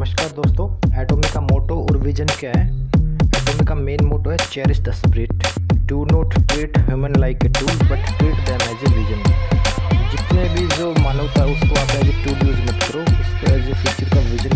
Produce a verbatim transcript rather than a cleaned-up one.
नमस्कार दोस्तों। एटॉमिक का मोटो और विजन क्या है? एटॉमिक का मेन मोटो है cherish the spirit, do not treat human like a tool but treat them as a vision. जितने भी जो मानवता है उसको आप एज ए टूल यूज मत करो, उसको एज ए फ्यूचर का विजन